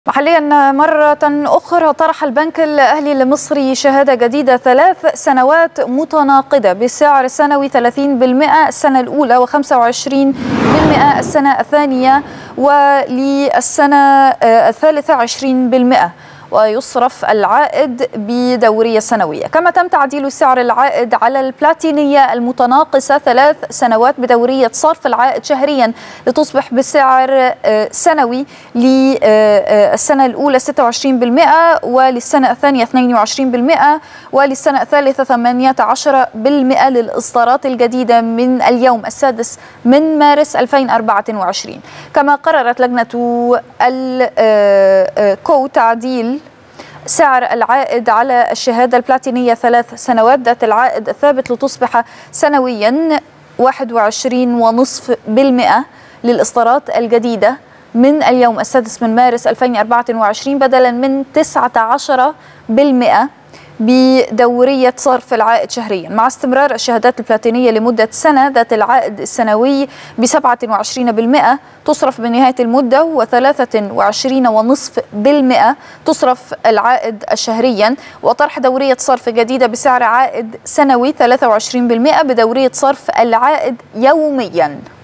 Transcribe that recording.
محليا مرة أخرى طرح البنك الأهلي المصري شهادة جديدة 3 سنوات متناقضة بسعر سنوي 30% السنة الأولى و25% السنة الثانية وللسنة الثالثة 20%، ويصرف العائد بدورية سنوية. كما تم تعديل سعر العائد على البلاتينية المتناقصة 3 سنوات بدورية صرف العائد شهريا لتصبح بسعر سنوي للسنة الأولى 26% وللسنة الثانية 22% وللسنة الثالثة 18% للإصدارات الجديدة من اليوم 6 من مارس 2024. كما قررت لجنة الكو تعديل سعر العائد على الشهادة البلاتينية 3 سنوات ذات العائد الثابت لتصبح سنويا 21.5% للإصدارات الجديدة من اليوم 6 من مارس 2024 بدلا من 19% بدورية صرف العائد شهريا، مع استمرار الشهادات البلاتينية لمدة سنة ذات العائد السنوي ب27% تصرف بنهاية المدة و23.5% تصرف العائد شهريا، وطرح دورية صرف جديدة بسعر عائد سنوي 23% بدورية صرف العائد يوميا.